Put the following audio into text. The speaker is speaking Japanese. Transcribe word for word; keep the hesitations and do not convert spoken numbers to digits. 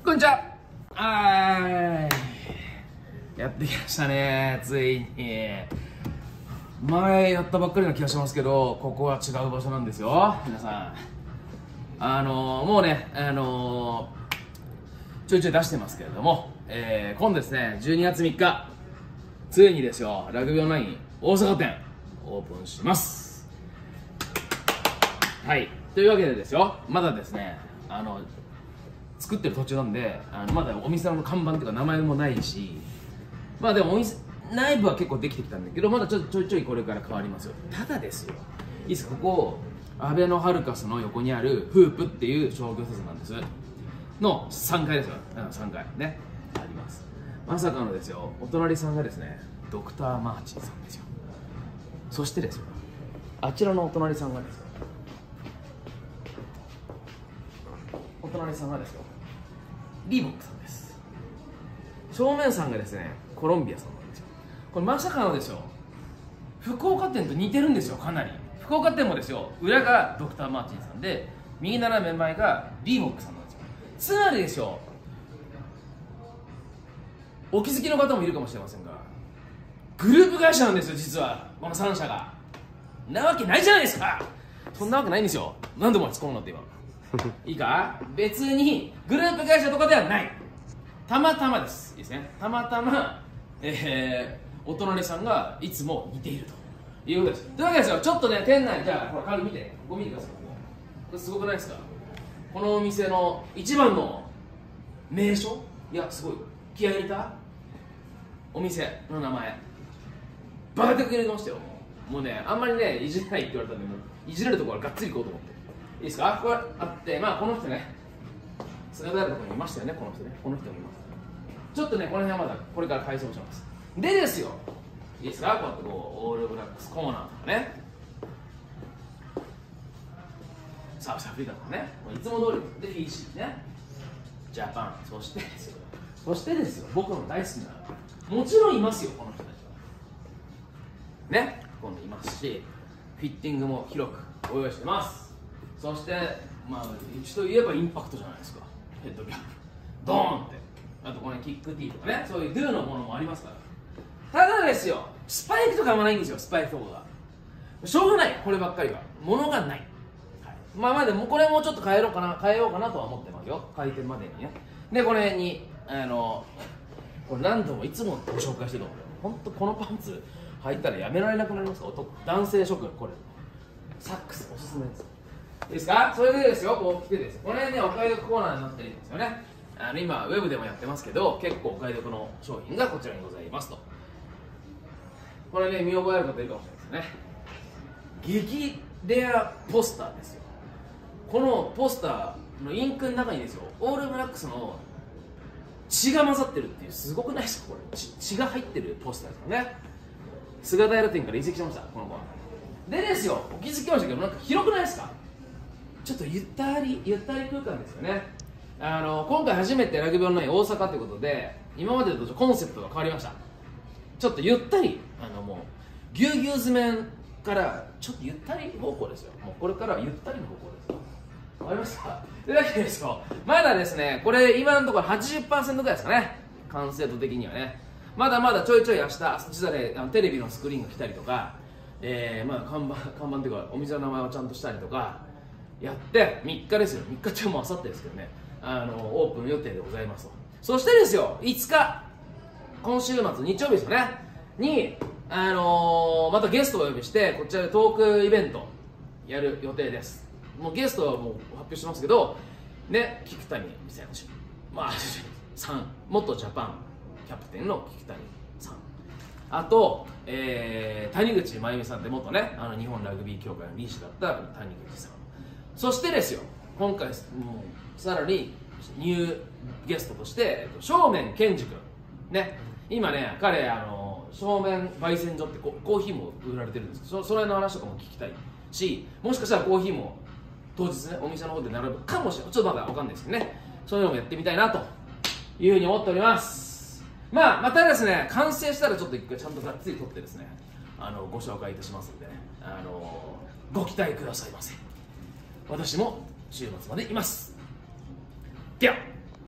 こんにちは。はーい、やってきましたね、ついに。前やったばっかりな気がしますけど、ここは違う場所なんですよ、皆さん。あのー、もうね、あのー、ちょいちょい出してますけれども、えー、今度ですね、じゅうにがつみっか、ついにですよ、ラグビーオンライン大阪店、オープンします。はい、というわけでですよ、まだですね、あの、作ってる途中なんで、あのまだお店の看板というか名前もないし、まあでもお店内部は結構できてきたんだけど、まだちょちょいちょいこれから変わりますよ。ただですよ、いいですか、ここアベノハルカスの横にあるフープっていう商業施設なんですのさんがいですよ。さんがいね、あります。まさかのですよ、お隣さんがですね、ドクターマーチンさんですよ。そしてですよ、あちらのお隣さんがですよ、お隣さんがですよ、リーボックさんです。正面さんがですね、コロンビアさんなんですよ。これまさかのですよ、福岡店と似てるんですよ、かなり。福岡店もですよ、裏がドクターマーチンさんで、右斜め前がリーボックさんなんですよ。つまりですよ、お気づきの方もいるかもしれませんが、グループ会社なんですよ、実はこのさん社が。なわけないじゃないですか。そんなわけないんですよ。何でも突っ込むのって今いいか、別にグループ会社とかではない、たまたまです。いいですね、たまたま、えー、お隣さんがいつも似ているということです。というわけですよ、ちょっとね、店内、じゃあこれ軽く見て、ここ見てください。これすごくないですか。このお店の一番の名所、いやすごい気合い入れたお店の名前、バカ的に入れてましたよ。もうね、あんまりねいじれないって言われたんで、もういじれるところはがっつりいこうと思って。いいですか、これあって、まあこの人ね、菅平とこにいましたよね、この人ね、この人もいます。ちょっとね、この辺はまだこれから改装します。でですよ、いいですか、こうやってこうオールブラックスコーナーとかね、サウスアフリカとかね、いつも通りで、フィジーね、ジャパン、そしてですよ、そしてですよ、僕の大好きな、もちろんいますよ、この人たちは。ね、今度いますし、フィッティングも広くご用意してます。そして、まあ、一度言えばインパクトじゃないですか、ヘッドキャップ、ドーンって、あとこれキックティーとかね、そういうドゥのものもありますから。ただですよ、スパイクとかもないんですよ、スパイクとかが。しょうがない、こればっかりは、ものがない。はい、まあまあ、でもこれもちょっと変えようかな、変えようかなとは思ってますよ、開店までにね。で、この辺に、あの、これ何度もいつもご紹介してると思う。本当、このパンツ履いたらやめられなくなりますか、男性諸君、これ。サックス、おすすめです。いいですか、それでですよ、こう来てです、この辺ね、お買い得コーナーになってるんですよね。あの今、ウェブでもやってますけど、結構お買い得の商品がこちらにございますと。これね、見覚えある方いるかもしれないですね。激レアポスターですよ。このポスターのインクの中にですよ、オールブラックスの血が混ざってるっていう、すごくないですか、これ。血、血が入ってるポスターですよね。菅平店から移籍しました、この子は。でですよ、お気づきましたけど、なんか広くないですか。ちょっとゆったり、ゆったり空間ですよね。あの今回初めてラグビーオンライン大阪ということで、今までとコンセプトが変わりました。ちょっとゆったり、あのもうぎゅうぎゅう詰めからちょっとゆったり方向ですよ。もうこれからはゆったりの方向ですよ。わかりました。というわけですよ、まだですね、これ今のところ はちじゅっパーセント ぐらいですかね、完成度的にはね。まだまだちょいちょい明日、実はね、あのテレビのスクリーンが来たりとか、えー、まあ看板、看板というかお店の名前をちゃんとしたりとかやってみっかですよ、みっかってもうあさってですけどね、あのオープン予定でございますと。そしてですよ、いつか、今週末日曜日ですよねに、あのー、またゲストをお呼びしてこちらでトークイベントやる予定です。もうゲストはもう発表してますけどね、菊谷選手、まあさん、元ジャパンキャプテンの菊谷さん、あと、えー、谷口真由美さんって元ね、あの日本ラグビー協会の理事だった谷口さん、そしてですよ、今回もうさらにニューゲストとして正面健二君ね、今ね、彼あの正面焙煎所ってコーヒーも売られてるんですけど、それの話とかも聞きたいし、もしかしたらコーヒーも当日ね、お店の方で並ぶかもしれない、ちょっとまだ分かんないですけどね、そういうのもやってみたいなというふうに思っております。まあまたですね、完成したらちょっと一回ちゃんとがっつり撮ってですね、あのご紹介いたしますのでね、あのご期待くださいませ。私も週末までいます。では。